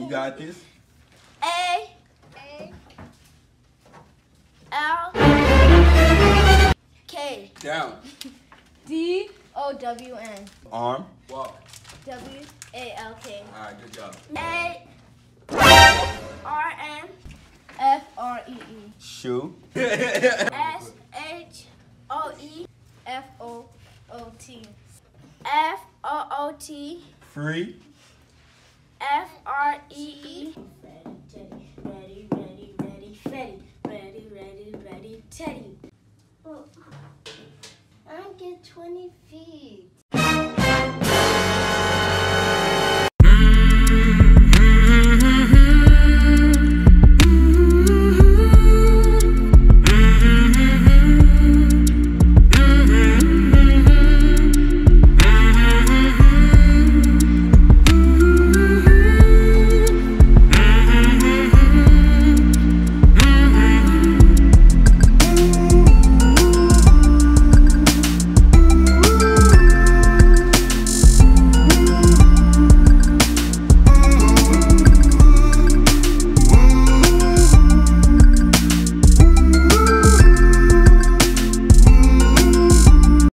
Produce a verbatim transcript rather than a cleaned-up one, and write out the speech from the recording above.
You got this. A. A. L. K. Down. D. O. W. N. Arm. Walk. W. A. L. K. All right, good job. A. R. N. F. R. E. E. Shoe. S. H. O. E. F. O. O. T. F. O. O. T. Free.